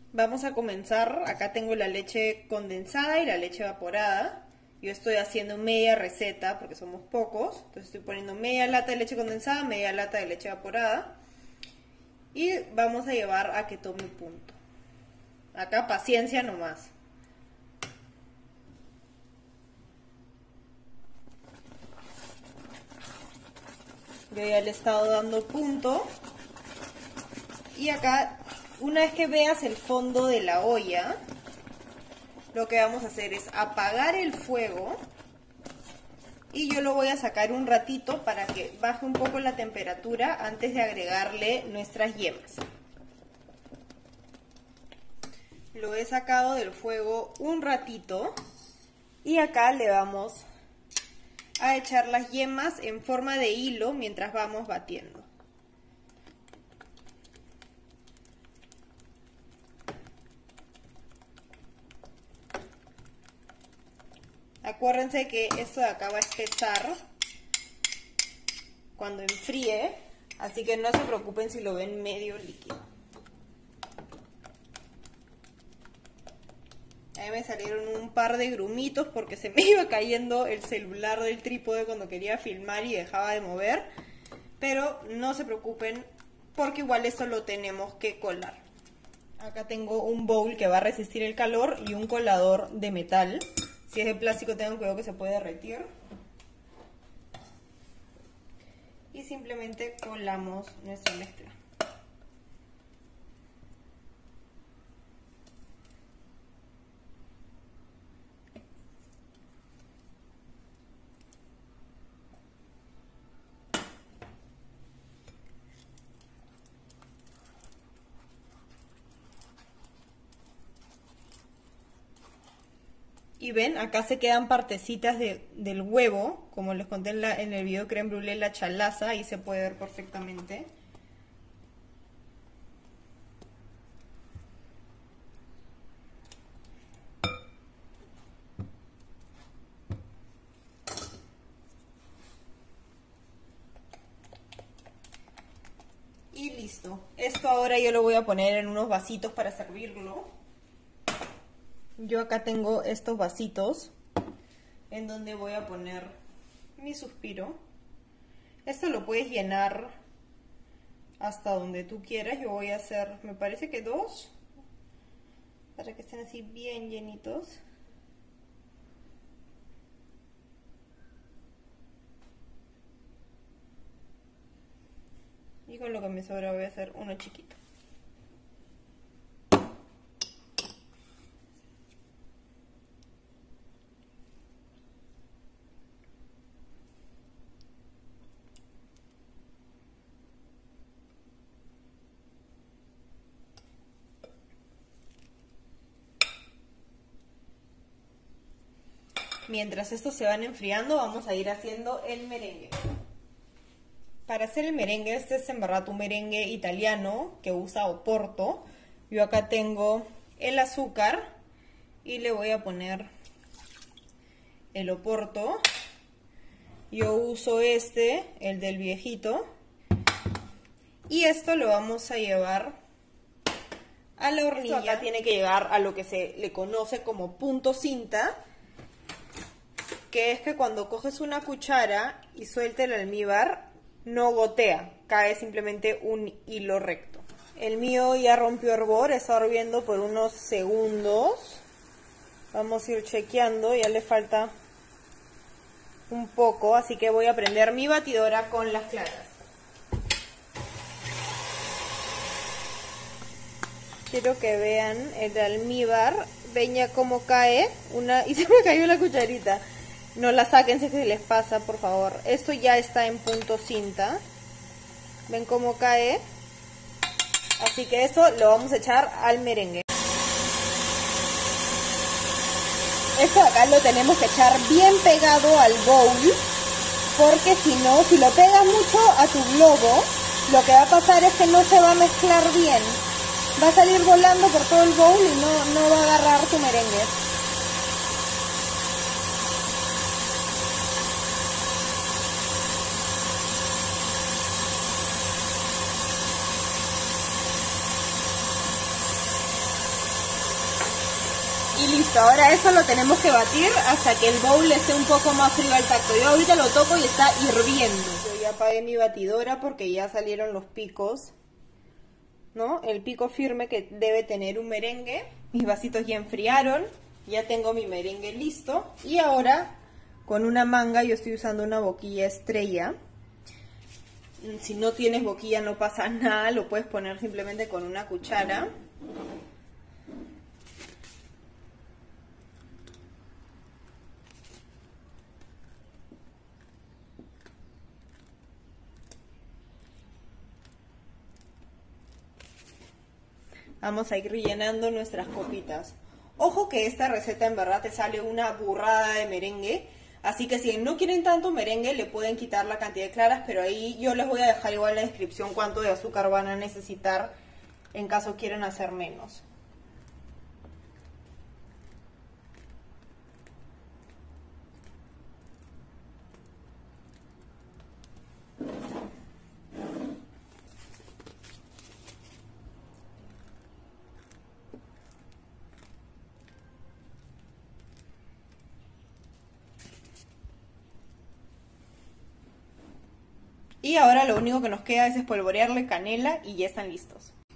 Vamos a comenzar. Acá tengo la leche condensada y la leche evaporada. Yo estoy haciendo media receta porque somos pocos. Entonces estoy poniendo media lata de leche condensada, media lata de leche evaporada. Y vamos a llevar a que tome punto. Acá paciencia nomás. Yo ya le he estado dando punto. Y acá, una vez que veas el fondo de la olla, lo que vamos a hacer es apagar el fuego. Y yo lo voy a sacar un ratito para que baje un poco la temperatura antes de agregarle nuestras yemas. Lo he sacado del fuego un ratito. Y acá le vamos a echar las yemas en forma de hilo mientras vamos batiendo. Acuérdense que esto de acá va a espesar cuando enfríe, así que no se preocupen si lo ven medio líquido. Ahí me salieron un par de grumitos porque se me iba cayendo el celular del trípode cuando quería filmar y dejaba de mover. Pero no se preocupen porque igual esto lo tenemos que colar. Acá tengo un bowl que va a resistir el calor y un colador de metal. Si es de plástico tengan cuidado que se puede derretir. Y simplemente colamos nuestra mezcla. Y ven, acá se quedan partecitas del huevo, como les conté en el video crème brûlée, la chalaza, ahí se puede ver perfectamente. Y listo. Esto ahora yo lo voy a poner en unos vasitos para servirlo. Yo acá tengo estos vasitos en donde voy a poner mi suspiro. Esto lo puedes llenar hasta donde tú quieras. Yo voy a hacer, me parece que 2, para que estén así bien llenitos. Y con lo que me sobra voy a hacer uno chiquito. Mientras estos se van enfriando, vamos a ir haciendo el merengue. Para hacer el merengue, este es en verdad un merengue italiano que usa oporto. Yo acá tengo el azúcar y le voy a poner el oporto. Yo uso el del viejito. Y esto lo vamos a llevar a la hornilla. Esto acá tiene que llegar a lo que se le conoce como punto cinta, que es que cuando coges una cuchara y suelta el almíbar, no gotea, cae simplemente un hilo recto. El mío ya rompió hervor, está hirviendo por unos segundos. Vamos a ir chequeando, ya le falta un poco, así que voy a prender mi batidora con las claras. Quiero que vean el almíbar, ven ya cómo cae, y se me cayó la cucharita. No la saquen si se les pasa, por favor. Esto ya está en punto cinta. ¿Ven cómo cae? Así que esto lo vamos a echar al merengue. Esto acá lo tenemos que echar bien pegado al bowl, porque si no, si lo pegas mucho a tu globo, lo que va a pasar es que no se va a mezclar bien. Va a salir volando por todo el bowl y no va a agarrar tu merengue. Y listo, ahora eso lo tenemos que batir hasta que el bowl esté un poco más frío al tacto. Yo ahorita lo toco y está hirviendo. Yo ya apagué mi batidora porque ya salieron los picos, ¿no? El pico firme que debe tener un merengue. Mis vasitos ya enfriaron, ya tengo mi merengue listo. Y ahora con una manga, yo estoy usando una boquilla estrella. Si no tienes boquilla no pasa nada, lo puedes poner simplemente con una cuchara. Vamos a ir rellenando nuestras copitas. Ojo que esta receta en verdad te sale una burrada de merengue. Así que si no quieren tanto merengue, le pueden quitar la cantidad de claras. Pero ahí yo les voy a dejar igual en la descripción cuánto de azúcar van a necesitar en caso quieran hacer menos. Y ahora lo único que nos queda es espolvorearle canela y ya están listos.